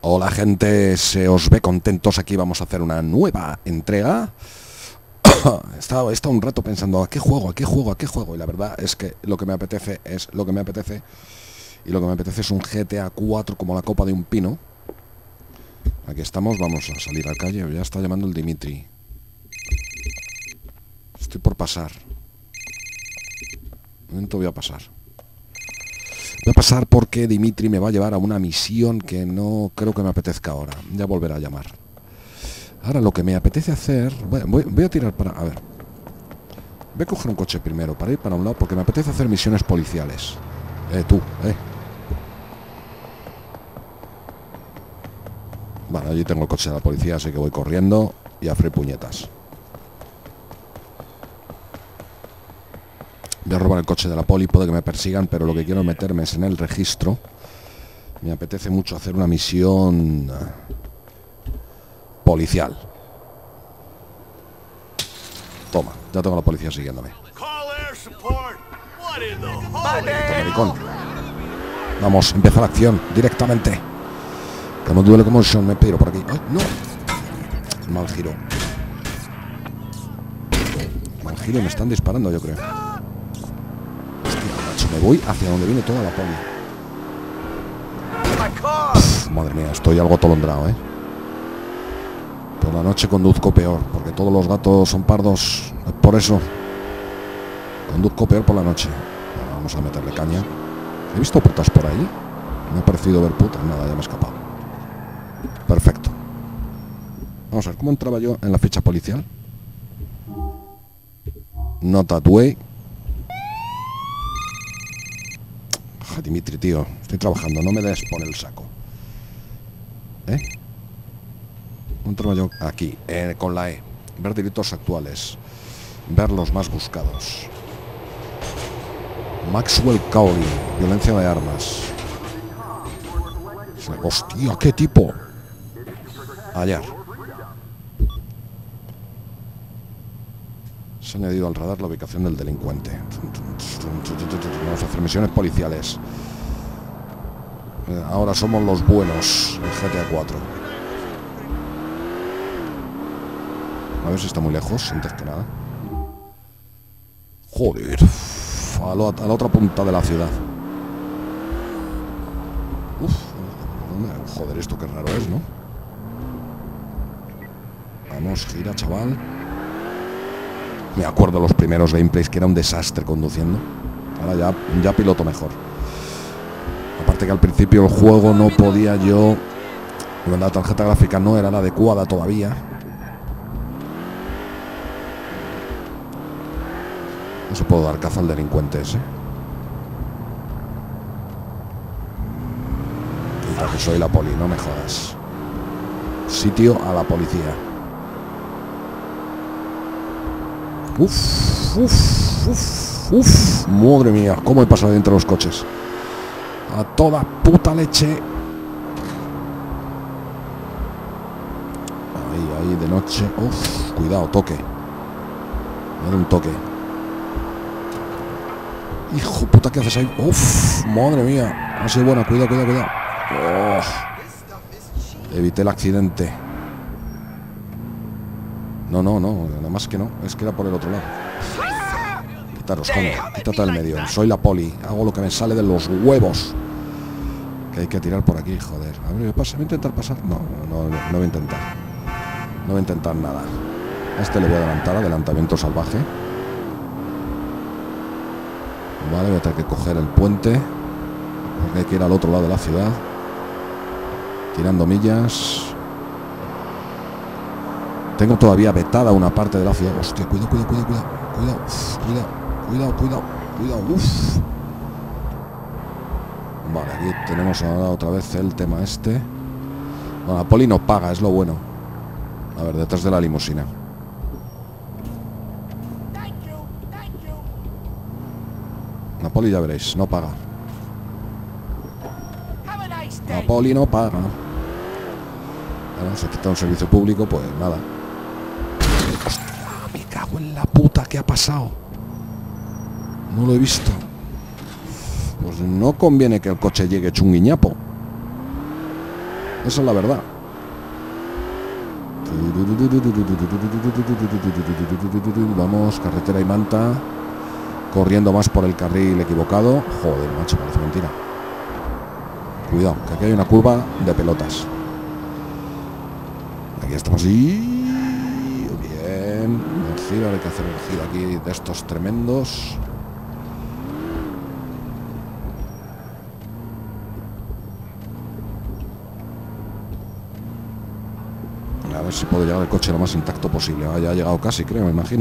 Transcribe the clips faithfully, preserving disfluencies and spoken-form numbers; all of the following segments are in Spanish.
Hola gente, se os ve contentos. Aquí vamos a hacer una nueva entrega. He estado, he estado un rato pensando ¿a qué juego? ¿A qué juego? ¿A qué juego? Y la verdad es que lo que me apetece es lo que me apetece. Y lo que me apetece es un G T A cuatro como la copa de un pino. Aquí estamos, vamos a salir a la calle. Ya está llamando el Dimitri. Estoy por pasar. Un momento voy a pasar. Voy a pasar porque Dimitri me va a llevar a una misión que no creo que me apetezca ahora. Ya volverá a llamar. Ahora lo que me apetece hacer... Voy, voy, voy a tirar para... A ver. Voy a coger un coche primero para ir para un lado porque me apetece hacer misiones policiales. Eh, tú, eh. Vale, allí tengo el coche de la policía, así que voy corriendo y a freír puñetas. Voy a robar el coche de la poli, puede que me persigan, pero lo que quiero meterme es en el registro. Me apetece mucho hacer una misión policial. Toma, ya tengo a la policía siguiéndome. Maricón. Vamos, empieza la acción directamente. Que no duele como Sean, me piro por aquí. ¡Ay, no! Mal giro. Mal giro, me están disparando, yo creo. Hostia, macho, me voy hacia donde viene toda la poli. Uf, madre mía, estoy algo atolondrado, ¿eh? Por la noche conduzco peor, porque todos los gatos son pardos. Es por eso. Conduzco peor por la noche. Bueno, vamos a meterle caña. ¿He visto putas por ahí? Me ha parecido ver putas. Nada, ya me he escapado. Perfecto. Vamos a ver, ¿cómo entraba yo en la ficha policial? Not that way. Ja, Dimitri, tío. Estoy trabajando, no me des por el saco. ¿Eh? ¿Cómo entraba yo? Aquí, eh, con la E. Ver delitos actuales. Ver los más buscados. Maxwell Cowley. Violencia de armas. Hostia, qué tipo. Hallar. Se ha añadido al radar la ubicación del delincuente. Vamos a hacer misiones policiales. Ahora somos los buenos en G T A cuatro. A ver si está muy lejos, antes que nada. Joder. A, lo, a la otra punta de la ciudad. Uf. Joder, esto qué raro es, ¿no? Vamos, gira, chaval. Me acuerdo los primeros gameplays que era un desastre conduciendo. Ahora ya, ya piloto mejor. Aparte que al principio el juego no podía yo... La tarjeta gráfica no era la adecuada todavía. No se puede dar caza al delincuente ese. Quita que soy la poli, no me jodas. Sitio a la policía. Uf, uf, uf, uf. Madre mía, cómo he pasado entre los coches. A toda puta leche. Ahí, ahí, de noche. Uf, cuidado, toque. Me da un toque. Hijo puta, ¿qué haces ahí? Uf, madre mía. Ha sido buena, cuidado, cuidado, cuidado. Oh, evité el accidente. No, no, no, nada más que no. Es que era por el otro lado. Quitaros, coño. Quítate del medio. Soy la poli. Hago lo que me sale de los huevos. Que hay que tirar por aquí, joder. A ver, ¿voy a intentar pasar? No, no, no, no voy a intentar. No voy a intentar nada. A este le voy a adelantar. Adelantamiento salvaje. Vale, voy a tener que coger el puente. Porque hay que ir al otro lado de la ciudad. Tirando millas. Tengo todavía vetada una parte de la ciudad. Hostia, cuidado, cuidado, cuidado, cuidado. Cuidado, uf, cuidado, cuidado, cuidado, cuidado, uff. Vale, aquí tenemos ahora otra vez el tema este. Bueno, la poli no paga, es lo bueno. A ver, detrás de la limusina. La poli ya veréis, no paga. La poli no paga. Ahora se quita un servicio público, pues nada. Hostia, me cago en la puta, ¿qué ha pasado? No lo he visto. Pues no conviene que el coche llegue chunguiñapo. Esa es la verdad. Vamos, carretera y manta. Corriendo más por el carril equivocado. Joder, macho, parece mentira. Cuidado, que aquí hay una curva de pelotas. Aquí estamos y... Bien. Un giro, hay que hacer un giro aquí de estos tremendos. A ver si puedo llegar el coche lo más intacto posible. Ah, ya ha llegado casi, creo, me imagino.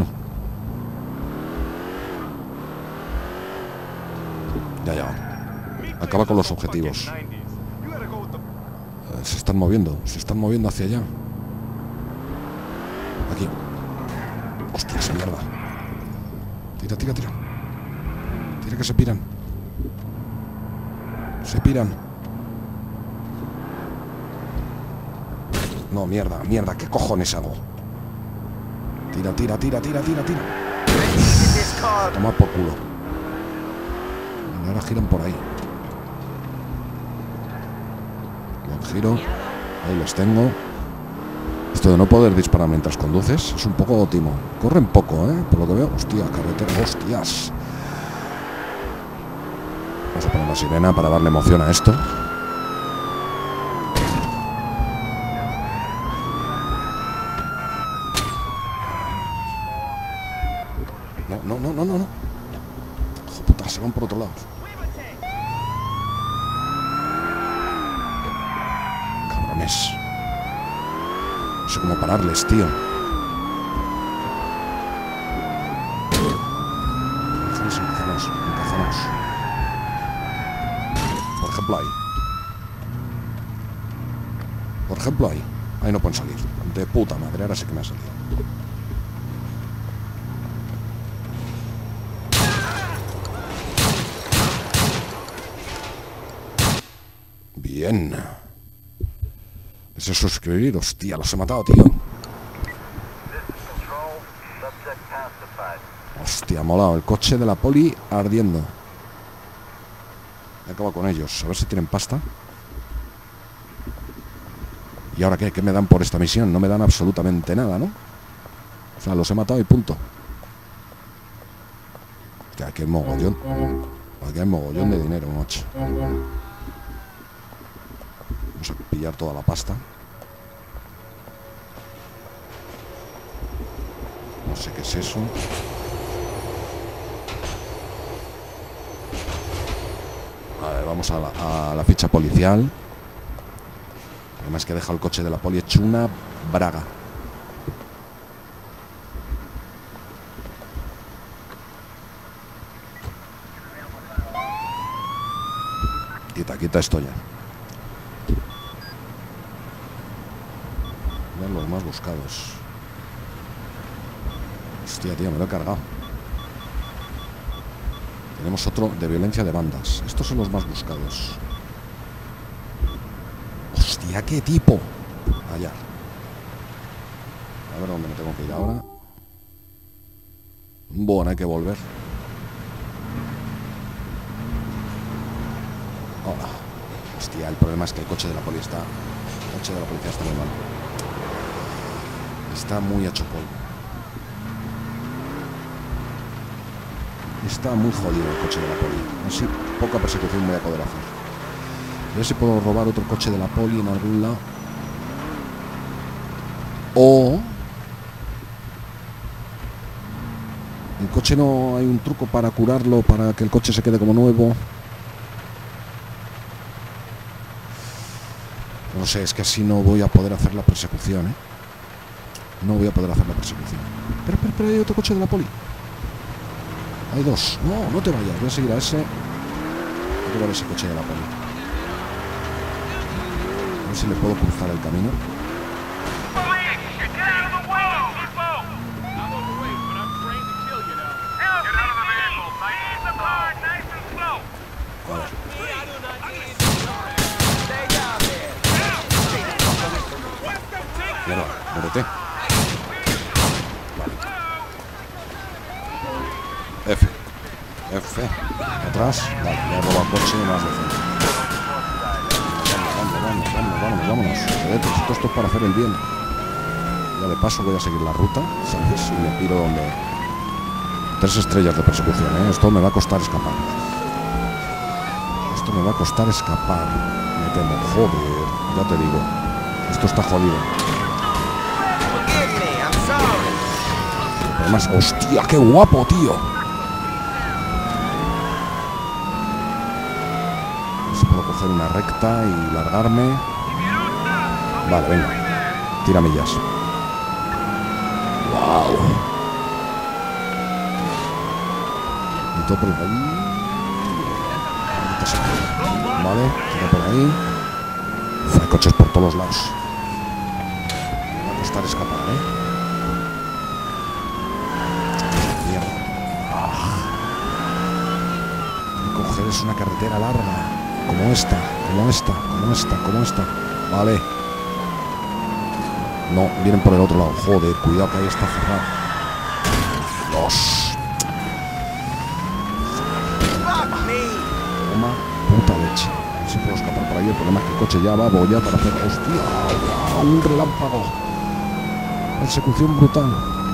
Ya ha llegado. Acaba con los objetivos. Eh, se están moviendo, se están moviendo hacia allá. Aquí. Hostia, esa mierda. Tira, tira, tira. Tira que se piran. Se piran. No, mierda, mierda, ¿qué cojones hago? Tira, tira, tira, tira, tira, tira. Toma por culo. Y ahora giran por ahí. Buen giro. Ahí los tengo. Esto de no poder disparar mientras conduces es un poco timo. Corren poco, ¿eh? Por lo que veo. Hostia, carretera, hostias. Vamos a poner la sirena para darle emoción a esto. No, no, no, no, no. Hijo puta, se van por otro lado. Cabrones. No sé cómo pararles, tío. Déjanos encajanos, encajanos. Por ejemplo ahí. Por ejemplo ahí. Ahí no pueden salir. De puta madre, ahora sí que me ha salido. Bien. ¿Es eso suscribir? Hostia, los he matado, tío. Hostia, molado. El coche de la poli ardiendo. He acabado con ellos. A ver si tienen pasta. ¿Y ahora qué? ¿Qué me dan por esta misión? No me dan absolutamente nada, ¿no? O sea, los he matado y punto. Hostia, aquí hay mogollón. Aquí hay mogollón de dinero, macho. Vamos a pillar toda la pasta. No sé qué es eso. A ver, vamos a la, a la ficha policial. Además que deja el coche de la poli hecho una braga. Quita, quita esto ya. Vean los más buscados. Hostia, tío, me lo he cargado. Tenemos otro de violencia de bandas. Estos son los más buscados. Hostia, qué tipo. Allá. A ver dónde me tengo que ir ahora. Bueno, hay que volver. Hola. Hostia, el problema es que el coche de la poli está... El coche de la policía está muy mal. Está muy hecho polvo. Está muy jodido el coche de la poli. Así, poca persecución voy a poder hacer. A ver si puedo robar otro coche de la poli en algún lado. O... el coche no hay un truco para curarlo, para que el coche se quede como nuevo. No sé, es que así no voy a poder hacer la persecución, ¿eh? No voy a poder hacer la persecución. Pero, pero, pero hay otro coche de la poli. Hay dos. No, no te vayas. Voy a seguir a ese. Voy a llevar ese coche de la poli. A ver si le puedo cruzar el camino. A ver. Mierda, muérete. F. F. Atrás. Vale, ya he robado el coche más de frente. Vamos, vamos, vamos, vamos, vamos, vamos, vámonos. Joder, esto, esto es para hacer el bien. Ya de paso voy a seguir la ruta, ¿sabes? Y me piro donde... Tres estrellas de persecución, ¿eh? Esto me va a costar escapar. Esto me va a costar escapar. Me temo. Joder, ya te digo. Esto está jodido. Además, hostia, qué guapo, tío. Si puedo coger una recta y largarme. Vale, venga. Tira millas. Wow. Y todo por ahí. Vale, tira por ahí. Uf, hay coches por todos lados. Me va a costar escapar, ¿eh? Es una carretera larga, como esta, como esta, como esta, como esta. Vale. No, vienen por el otro lado. Joder, cuidado que ahí está cerrado. Dos. Toma, puta leche. A ver si puedo escapar por ahí. El problema es que el coche ya va a bollar para hacer... ¡Hostia! Un relámpago. Persecución brutal.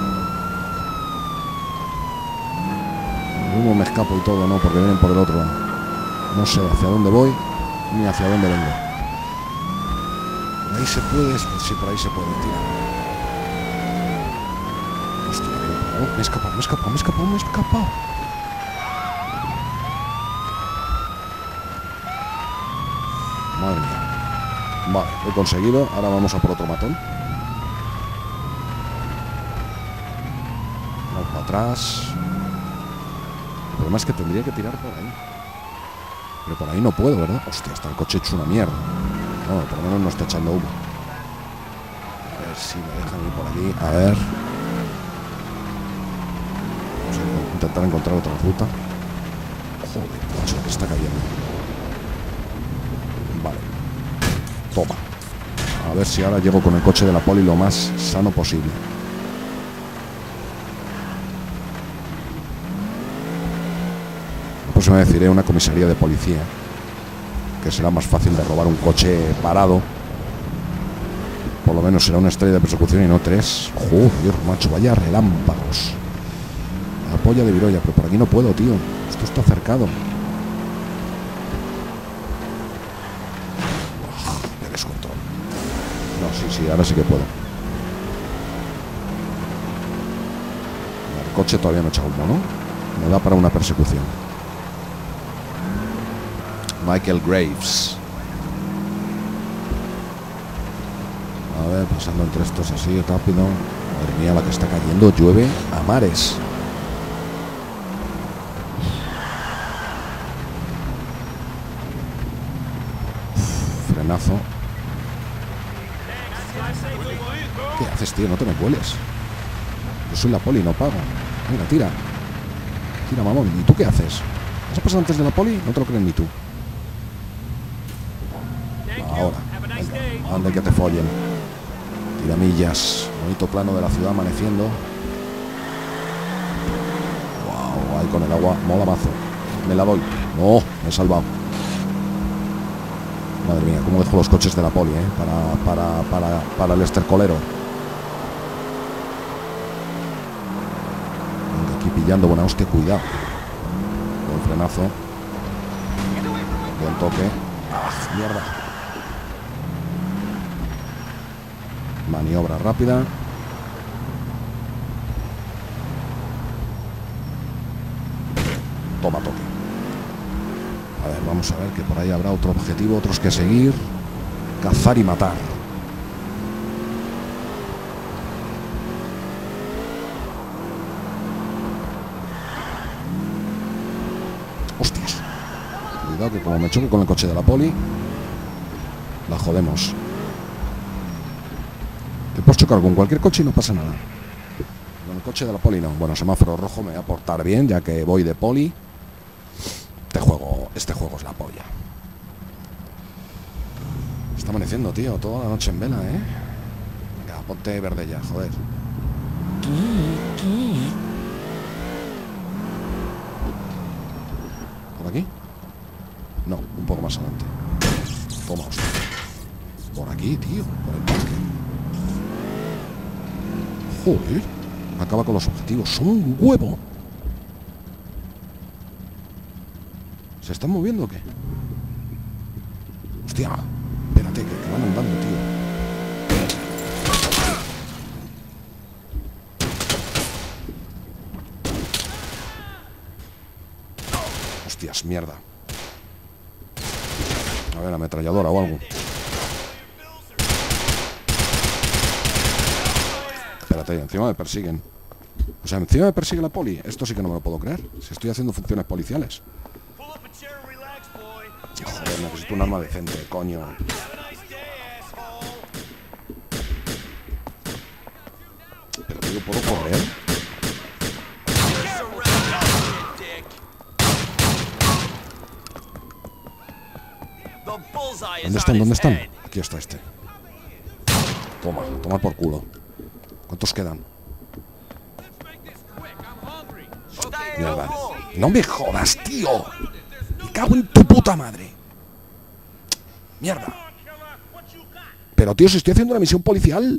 Uno me escapo y todo, ¿no? Porque vienen por el otro lado. No sé hacia dónde voy ni hacia dónde vengo. Por ahí se puede, sí, por ahí se puede tirar. Hostia, oh, me he escapado, me he escapado, me he escapado, me he escapado. Madre mía. Vale, he conseguido. Ahora vamos a por otro matón. Vamos para atrás. El problema es que tendría que tirar por ahí. Pero por ahí no puedo, ¿verdad? Hostia, está el coche hecho una mierda. No, por lo menos no está echando humo. A ver si me dejan ir por aquí. A ver. Vamos a intentar encontrar otra ruta. Joder, macho, que está cayendo. Vale. Toma. A ver si ahora llego con el coche de la poli lo más sano posible. Pues me deciré una comisaría de policía, que será más fácil de robar un coche parado. Por lo menos será una estrella de persecución y no tres. Joder, macho, vaya relámpagos. La polla de Virolla, pero por aquí no puedo, tío. Esto está cercado. Qué descontrol. No, sí, sí, ahora sí que puedo. El coche todavía no echa humo, ¿no? Me da para una persecución. Michael Graves. A ver, pasando entre estos así rápido. Madre mía, la que está cayendo. Llueve a mares. Uf, frenazo. ¿Qué haces, tío? No te me vueles. Yo soy la poli, no pago. Venga, tira. Tira, mamón. ¿Y tú qué haces? ¿Has pasado antes de la poli? No te lo crees ni tú. Ahora, venga, ande que te follen. Tiramillas, bonito plano de la ciudad amaneciendo. Wow, ahí con el agua, mola mazo. Me la doy. No, me he salvado. Madre mía, cómo dejo los coches de la poli, eh, para, para, para, para el estercolero. Venga, aquí pillando buena hostia, cuidado. Buen frenazo. Buen toque. Ah, mierda. Maniobra rápida. Toma toque. A ver, vamos a ver que por ahí habrá otro objetivo, otros que seguir. Cazar y matar. Hostias. Cuidado que como me choque con el coche de la poli, la jodemos. Te puedes chocar con cualquier coche y no pasa nada. Con el coche de la poli no. Bueno, semáforo rojo, me voy a portar bien, ya que voy de poli. Este juego, este juego es la polla. Está amaneciendo, tío, toda la noche en vela, ¿eh? Venga, ponte verde ya, joder. ¿Por aquí? No, un poco más adelante. Toma, hostia. Por aquí, tío, por el parque. Joder, acaba con los objetivos. Son un huevo. ¿Se están moviendo o qué? Hostia, espérate, que, que van andando, tío. Hostias, mierda. A ver, ametralladora o algo. Espérate, encima me persiguen. O sea, encima me persigue la poli. Esto sí que no me lo puedo creer. Si estoy haciendo funciones policiales. Joder, necesito un arma decente, coño. Pero tío, ¿puedo correr? ¿Dónde están? ¿Dónde están? Aquí está este. Toma, toma por culo. ¿Cuántos quedan? Mierda. No me jodas, tío. Me cago en tu puta madre. Mierda. Pero tío, si estoy haciendo una misión policial.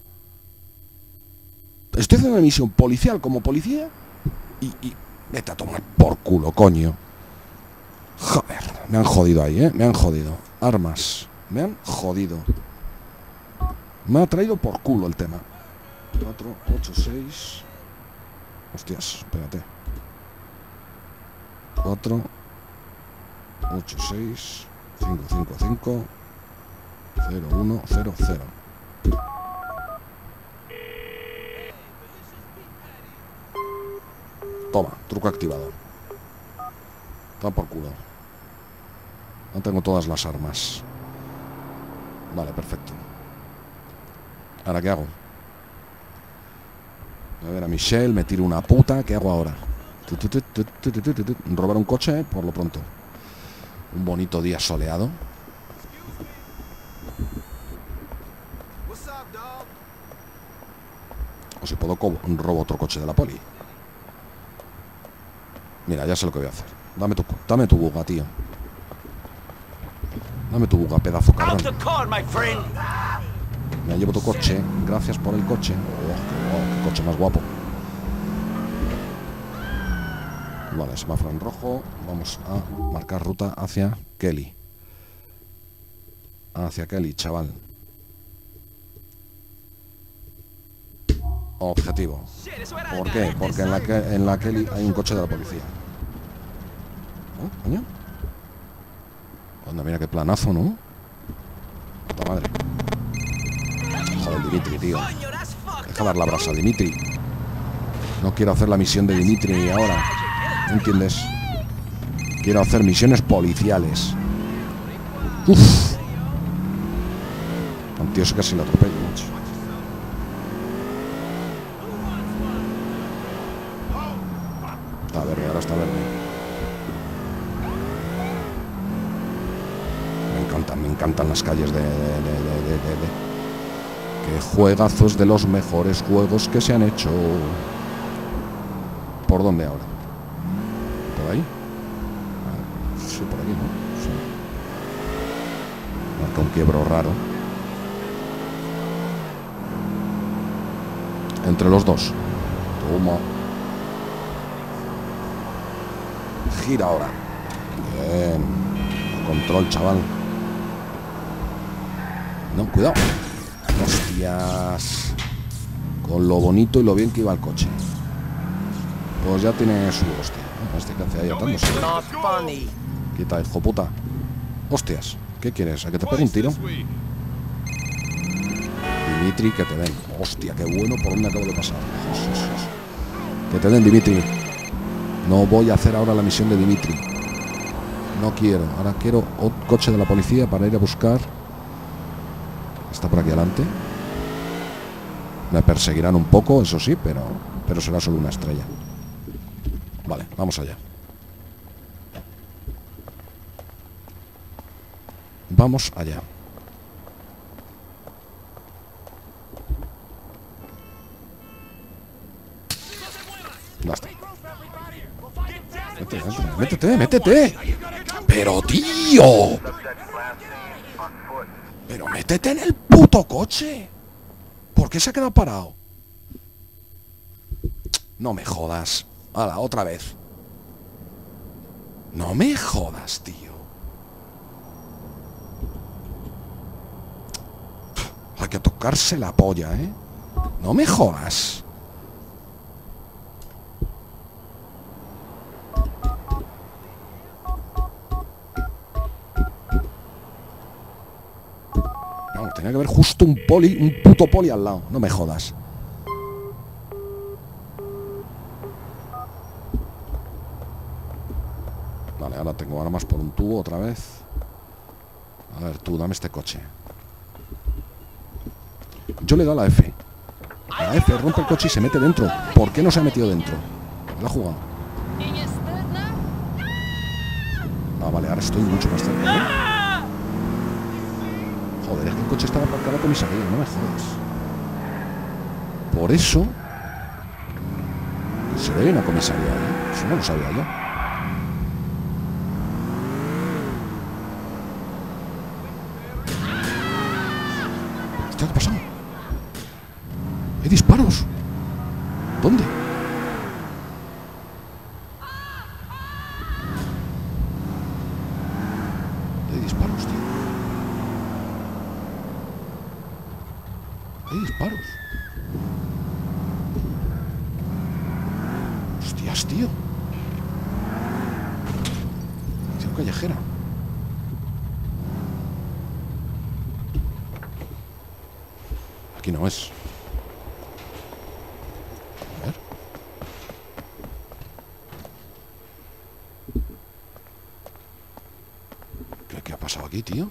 Estoy haciendo una misión policial como policía. Y, y vete a tomar por culo, coño. Joder, me han jodido ahí, eh. Me han jodido. Armas. Me han jodido. Me ha traído por culo el tema. cuatro, ocho, seis. Hostias, espérate. cuatro, ocho, seis, cinco, cinco, cinco, cero, uno, cero, cero. Toma, truco activado. Toma por culo. No tengo todas las armas. Vale, perfecto. ¿Ahora qué hago? A ver, a Michelle, me tiro una puta. ¿Qué hago ahora? Robar un coche, por lo pronto. Un bonito día soleado. O si puedo, robo otro coche de la poli. Mira, ya sé lo que voy a hacer. Dame tu, dame tu buga, tío. Dame tu buga, pedazo cabrón. Me llevo tu coche. Gracias por el coche. Oh, qué, oh, qué coche más guapo. Vale, semáforo en rojo. Vamos a marcar ruta hacia Kelly. Hacia Kelly, chaval. Objetivo. ¿Por qué? Porque en la, que, en la Kelly hay un coche de la policía. ¿Oh, coño? Anda, mira qué planazo, ¿no? Puta madre. Joder, Dimitri, tío. Deja dar la brasa, Dimitri. No quiero hacer la misión de Dimitri ahora. ¿No entiendes? Quiero hacer misiones policiales. Uff. Un tío se casi lo atropello, macho. Está verde, ahora está verde. Me encantan, me encantan las calles de... de, de, de, de, de. Qué juegazos, de los mejores juegos que se han hecho. ¿Por dónde ahora? ¿Por ahí? Sí, por aquí, ¿no? Sí. Marca un quiebro raro. Entre los dos. Toma. Gira ahora. Bien. Control, chaval. No, cuidado. Hostias. Con lo bonito y lo bien que iba el coche. Pues ya tiene su hostia. Este que hace ahí atándose. Quita, hijo puta. Hostias. ¿Qué quieres? ¿A que te pegue un tiro? Dimitri, que te den. Hostia, qué bueno. ¿Por dónde acabo de pasar? Que te den, Dimitri. No voy a hacer ahora la misión de Dimitri. No quiero. Ahora quiero otro coche de la policía para ir a buscar. Está por aquí adelante. Me perseguirán un poco, eso sí, pero, pero será solo una estrella. Vale, vamos allá. Vamos allá. Basta. Métete, métete, métete, métete. Pero tío. Pero métete en el puto coche. ¿Por qué se ha quedado parado? No me jodas. Hala, otra vez. No me jodas, tío. Hay que tocarse la polla, ¿eh? No me jodas. No, tenía que haber justo un poli, un puto poli al lado. No me jodas. Vale, ahora tengo armas por un tubo otra vez. A ver, tú, dame este coche. Yo le he dado la F. La F rompe el coche y se mete dentro. ¿Por qué no se ha metido dentro? ¿La ha jugado? Ah, vale, ahora estoy mucho más cerca, ¿eh? Joder, es que el coche estaba aparcado en la comisaría, no me jodas. Por eso se ve una comisaría, ¿eh? Eso no lo sabía yo. ¿Qué ha pasado? ¡Hay disparos! ¿Dónde? Hay disparos, tío. Hay disparos. Hostias, tío. Acción callejera. Aquí no es. A ver. ¿Qué, qué ha pasado aquí, tío?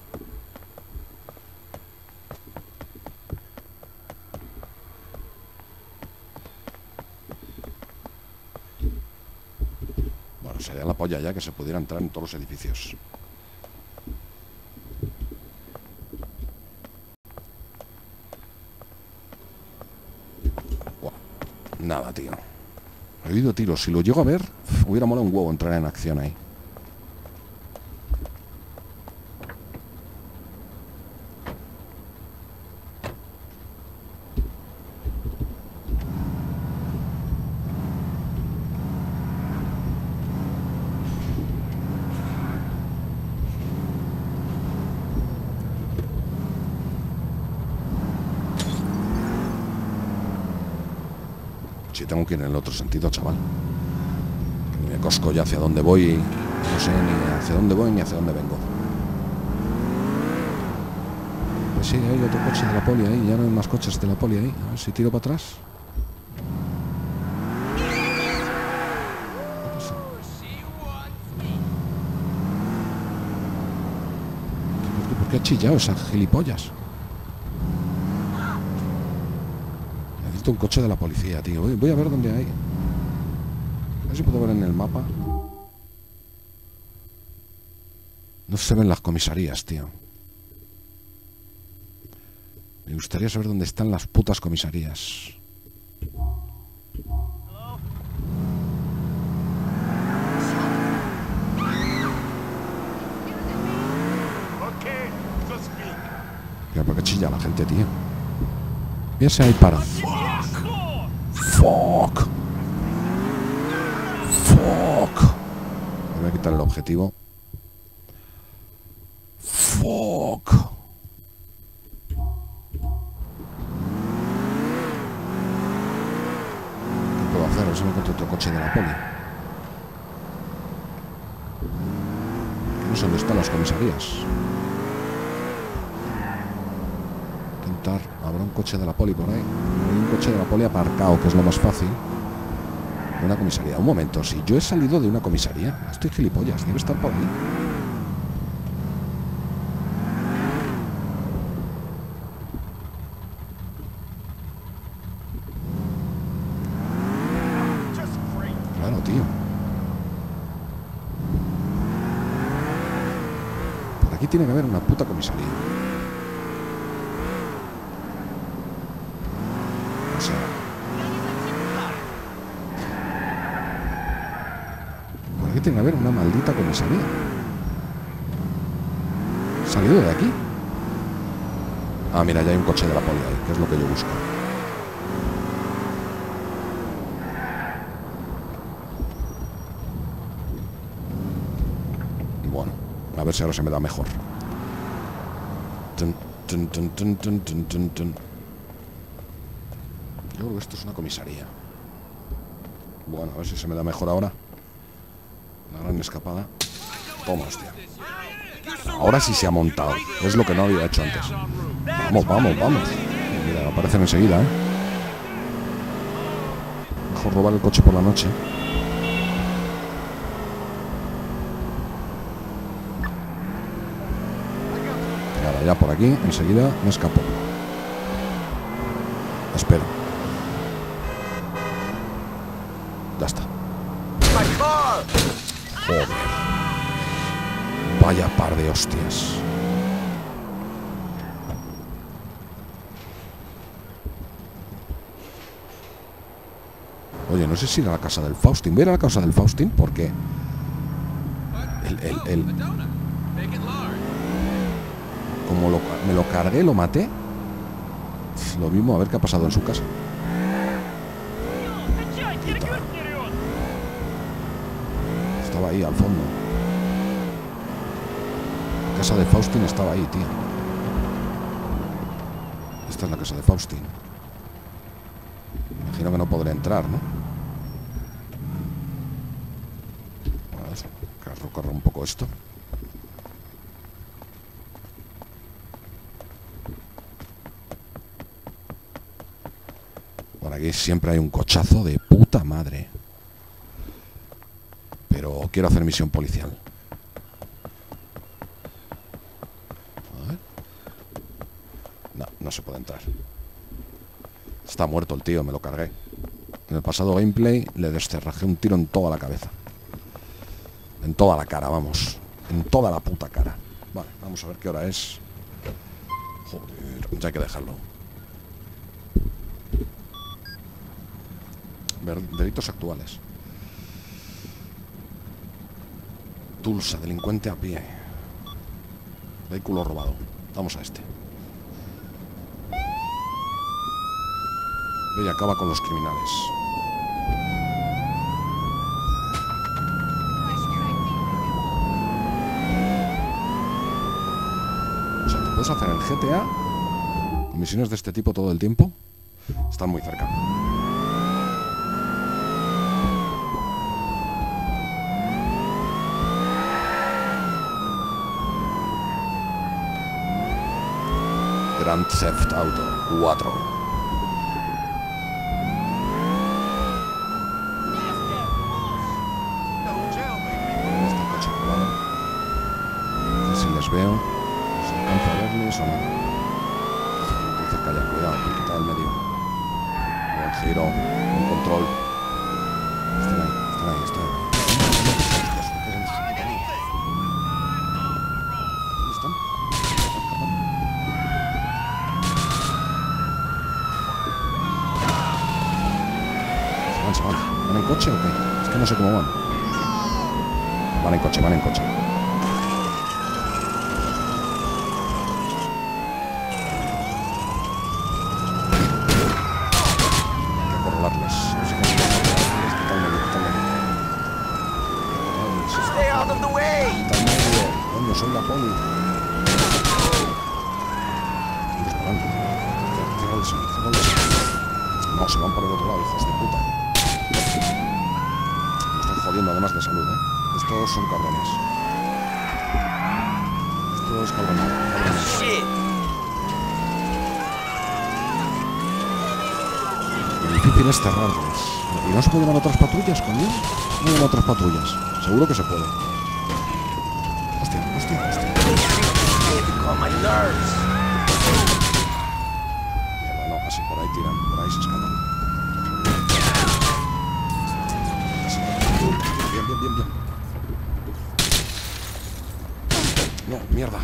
Bueno, sería la polla ya que se pudiera entrar en todos los edificios. Nada, tío. He oído tiros. Si lo llego a ver, hubiera molado un huevo entrar en acción ahí. Si tengo que ir en el otro sentido, chaval. Ni me cosco ya hacia dónde voy. No sé ni hacia dónde voy ni hacia dónde vengo. Pues sí, hay otro coche de la poli ahí. Ya no hay más coches de la poli ahí. A ver si tiro para atrás. ¿Qué pasa? ¿Por qué ha chillado esa gilipollas? Un coche de la policía, tío. Voy, voy a ver dónde hay. A ver si puedo ver en el mapa. No se ven las comisarías, tío. Me gustaría saber dónde están las putas comisarías. Mira, ¿por qué chilla la gente, tío? Mira si hay para. Fuck. Fuck. Me voy a quitar el objetivo. Fuck. ¿Qué puedo hacer? A ver si me encuentro otro coche de la poli. No sé dónde están las comisarías. Intentar. Habrá un coche de la poli por ahí. Hay un coche de la poli aparcado, que es lo más fácil. Una comisaría. Un momento, si yo he salido de una comisaría, estoy gilipollas, debe estar por ahí. Claro, tío. Por aquí tiene que haber una puta comisaría. O sea, por aquí tiene que haber una maldita comisaría. ¿Salido de aquí? Ah, mira, ya hay un coche de la poli ahí, que es lo que yo busco. Bueno, a ver si ahora se me da mejor. Tun, tun, tun, tun, tun, tun, tun, tun. Yo creo que esto es una comisaría. Bueno, a ver si se me da mejor ahora. Una gran escapada. Toma, hostia. Ahora sí se ha montado. Es lo que no había hecho antes. Vamos, vamos, vamos. Mira, aparecen enseguida, ¿eh? Mejor robar el coche por la noche. Y ahora ya por aquí, enseguida me escapo. Espero. Ya está. Joder. Vaya par de hostias. Oye, no sé si ir a la casa del Faustín. Voy a ir a la casa del Faustín porque el, el, el... como lo, me lo cargué, lo maté. Lo mismo, a ver qué ha pasado en su casa. Quita. Estaba ahí al fondo. La casa de Faustín estaba ahí, tío. Esta es la casa de Faustín. Imagino que no podré entrar, ¿no? A ver, carro, carro un poco esto. Por aquí siempre hay un cochazo de puta madre. Pero quiero hacer misión policial. A ver. No, no se puede entrar. Está muerto el tío, me lo cargué. En el pasado gameplay le descerrajé un tiro en toda la cabeza. En toda la cara, vamos. En toda la puta cara. Vale, vamos a ver qué hora es. Joder, ya hay que dejarlo. Delitos actuales. Tulsa, delincuente a pie. Vehículo robado. Vamos a este. Ve y acaba con los criminales. O sea, ¿te puedes hacer el G T A? Misiones de este tipo todo el tiempo. Están muy cerca. Grand Theft Auto cuatro. Este coche robado. No sé si les veo. Si alcanzo a verles o no. Estoy cerca ya, cuidado, quita del medio. Buen giro, buen control. Están ahí, están ahí, están ahí. ¿Van en coche o qué? Es que no sé cómo van. Van en coche, van en coche. Hay que acorralarles. No sé cómo se llama. Totalmente, totalmente. Stay out of the way. Totalmente. Coño, soy la poli. Estoy disparando. Cierra el sol, cierra el sol. No, se van por el otro lado, hijos de puta. Jodiendo además de salud, ¿eh? Estos son cabrones. Estos cabrones. cabrones. Lo difícil es cerrarles. ¿Y no se pueden llevar otras patrullas, coño? No llevan otras patrullas. Seguro que se puede. Hostia, hostia, hostia. Mierda, no, así por ahí tiran, por ahí se escapan. Bien, bien, bien, bien. No, mierda.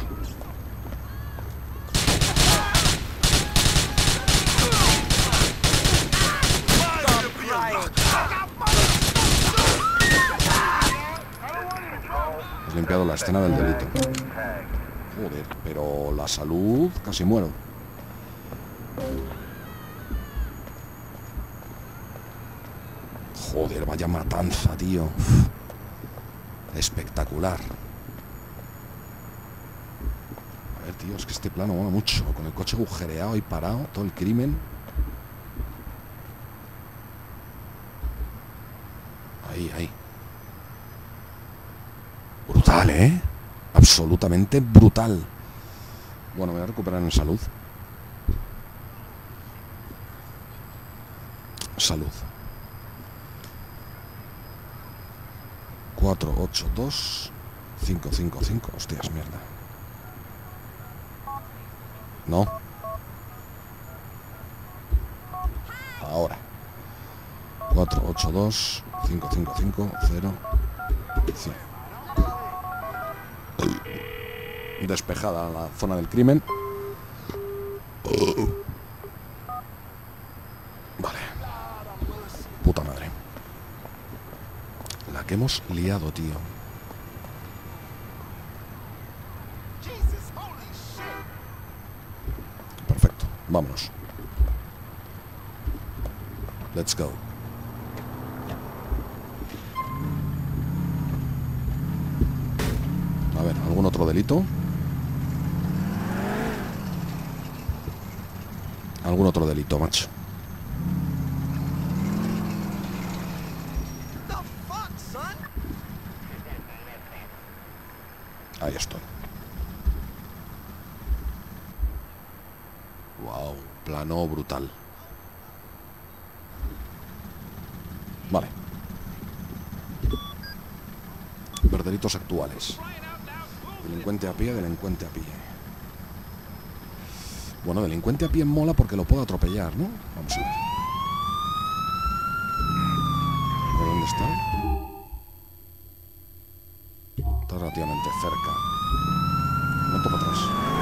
Has limpiado la escena del delito. Joder, pero la salud casi muero. Joder, vaya matanza, tío. Uf. Espectacular. A ver, tío, es que este plano mola mucho. Con el coche agujereado y parado, todo el crimen. Ahí, ahí. Brutal, ¿eh? Absolutamente brutal. Bueno, me voy a recuperar en salud. Salud. cuatro, ocho, dos, cinco, cinco, cinco. Hostias, mierda. No. Ahora. cuatro, ocho, dos, cinco, cinco, cinco, cero, cinco. Despejada la zona del crimen. Vale. Puta madre. La que hemos liado, tío. Perfecto. Vámonos. Let's go. A ver, ¿algún otro delito? Algún otro delito, macho. Ahí estoy. Wow, plano brutal. Vale. Ver delitos actuales. Delincuente a pie, delincuente a pie. Bueno, delincuente a pie mola porque lo puedo atropellar, ¿no? Vamos a ver. ¿Por dónde está? Está relativamente cerca. No toco atrás.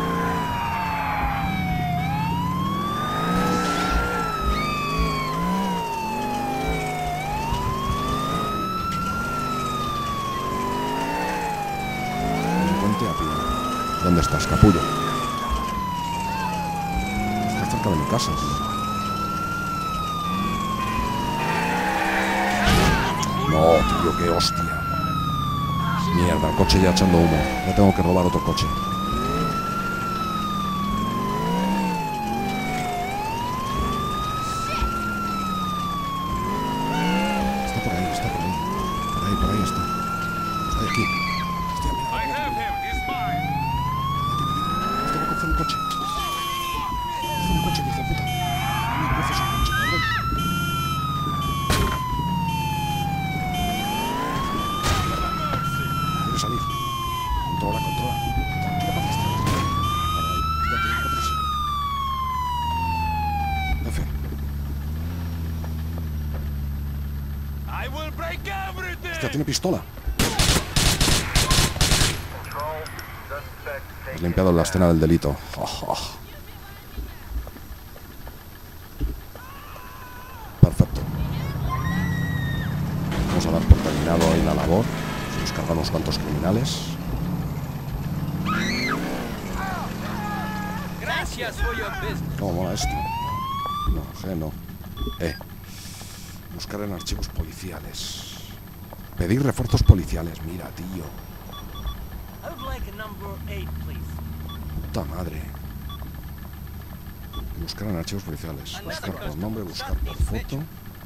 Delincuente a pie. ¿Dónde estás, capullo? Está cerca de mi casa, tío. No, tío, qué hostia. Mierda, el coche ya echando humo. Ya tengo que robar otro coche. Está por ahí, está por ahí. Por ahí, por ahí está. Está aquí. Hostia, mira. Este va a coger un coche. Coge un coche, hijo de puta. No coges un coche, cabrón. Quiere salir. Controla, controla. Tira para atrás, tira para atrás. Vale, ahí. Tira, tira para atrás. F. Hostia, tiene pistola. Has limpiado la escena del delito. Oh, oh. Perfecto. Vamos a dar por terminado ahí la labor. Nos cargan unos cuantos criminales. ¿Cómo mola esto? No, G no. E. Buscar en archivos policiales. Pedir refuerzos policiales. Mira, tío. Puta madre. Buscar en archivos policiales. Buscar por nombre, buscar por foto.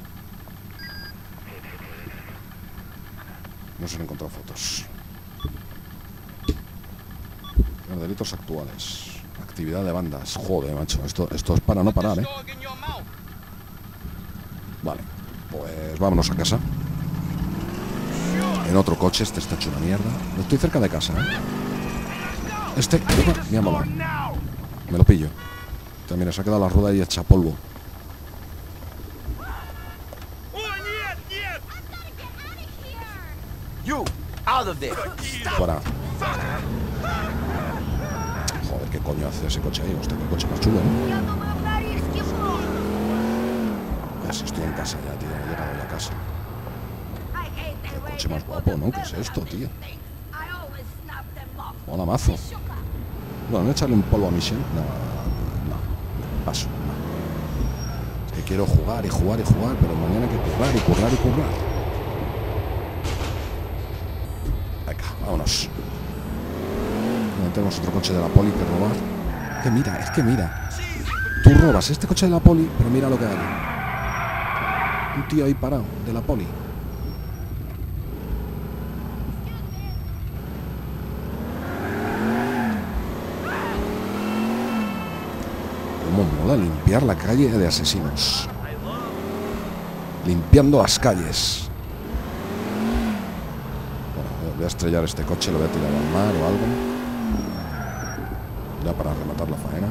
No se han encontrado fotos. Los delitos actuales. Actividad de bandas. Joder, macho. Esto, esto es para no parar, ¿eh? Vale. Pues vámonos a casa. En otro coche. Este está hecho una mierda. Estoy cerca de casa, ¿eh? Este, me ha molado. Me lo pillo. También se ha quedado la rueda y hecha polvo. Fuera. Joder, qué coño hace ese coche ahí. Hostia, qué coche más chulo, ¿no? A ver si estoy en casa ya, tío. He llegado ya a casa. Qué coche más guapo, ¿no? ¿Qué es esto, tío? Hola, mazo. Bueno, no echarle un polvo a Michelle. No, no, paso. No. Es que quiero jugar y jugar y jugar, pero mañana hay que currar y currar y currar. Venga, vámonos. Tenemos otro coche de la poli que robar. Es que mira, es que mira. Tú robas este coche de la poli, pero mira lo que hay. Un tío ahí parado, de la poli. Cómo mola limpiar la calle de asesinos. Limpiando las calles. Bueno, voy a estrellar este coche, lo voy a tirar al mar o algo. Ya para rematar la faena.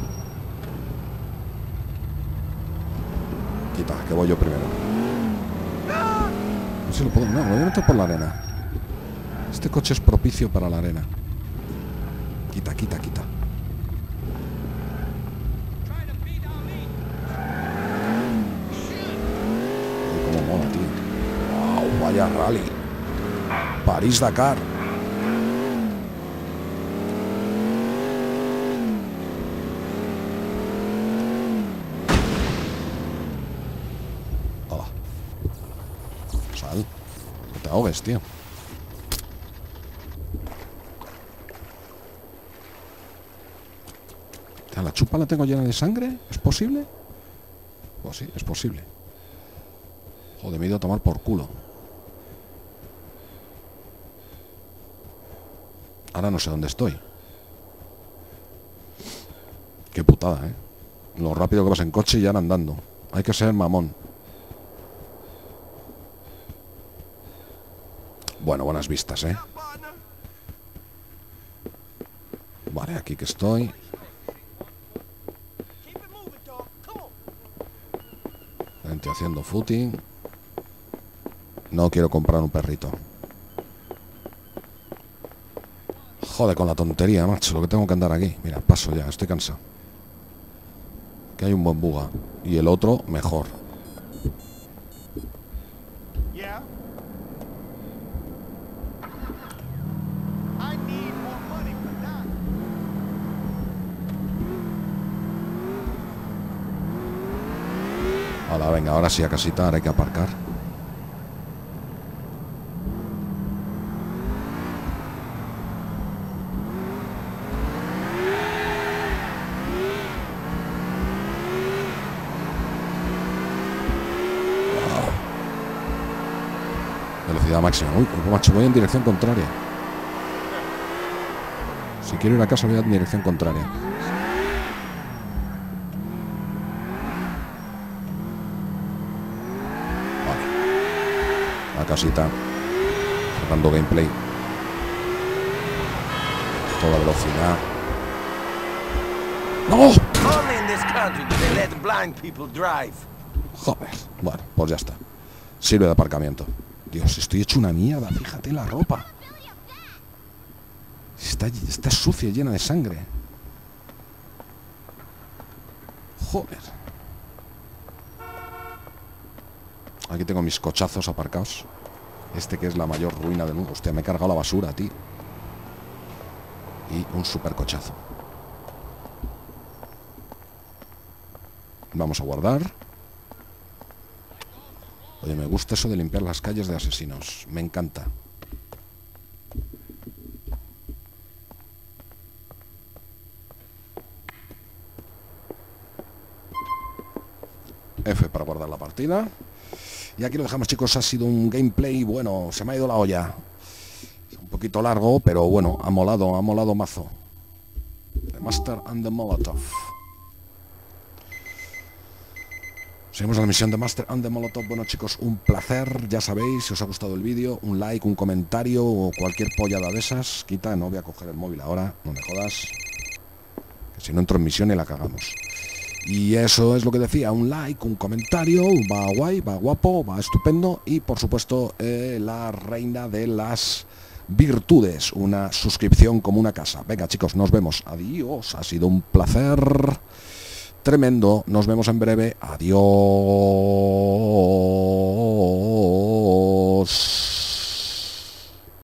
Quita, que voy yo primero. No sé si lo puedo... No, lo voy a meter por la arena. Este coche es propicio para la arena. Quita, quita, quita. Cómo mola, tío. Wow, vaya rally. París-Dakar. Hola. Sal. No te ahogues, tío. ¿La chupa la tengo llena de sangre? ¿Es posible? Pues sí, es posible. Joder, me he ido a tomar por culo. Ahora no sé dónde estoy. Qué putada, ¿eh? Lo rápido que vas en coche y ahora andando. Hay que ser mamón. Bueno, buenas vistas, ¿eh? Vale, aquí que estoy. Gente haciendo footing. No quiero comprar un perrito. Joder, con la tontería, macho, lo que tengo que andar aquí. Mira, paso ya, estoy cansado. Que hay un buen buga. Y el otro, mejor. Hola, venga, ahora sí a casita, ahora hay que aparcar. Velocidad máxima. Uy, macho, voy en dirección contraria. Si quiero ir a casa voy en dirección contraria. Vale. A casita. Sacando gameplay. Toda velocidad. ¡No! Joder. Bueno, pues ya está. Sirve de aparcamiento. Dios, estoy hecho una mierda. Fíjate la ropa. Está, está sucia y llena de sangre. Joder. Aquí tengo mis cochazos aparcados. Este que es la mayor ruina del mundo. Hostia, me he cargado la basura, tío. Y un super cochazo. Vamos a guardar. Oye, me gusta eso de limpiar las calles de asesinos. Me encanta. F para guardar la partida. Y aquí lo dejamos, chicos. Ha sido un gameplay, bueno, se me ha ido la olla. Un poquito largo, pero bueno, ha molado, ha molado mazo. The Master and the Molotov. Seguimos la misión de Master and the Molotov. Bueno, chicos, un placer. Ya sabéis, si os ha gustado el vídeo, un like, un comentario o cualquier pollada de esas. Quita, no voy a coger el móvil ahora, no me jodas. Que si no entro en misión y la cagamos. Y eso es lo que decía, un like, un comentario, va guay, va guapo, va estupendo. Y por supuesto, eh, la reina de las virtudes, una suscripción como una casa. Venga, chicos, nos vemos. Adiós, ha sido un placer tremendo. Nos vemos en breve. Adiós.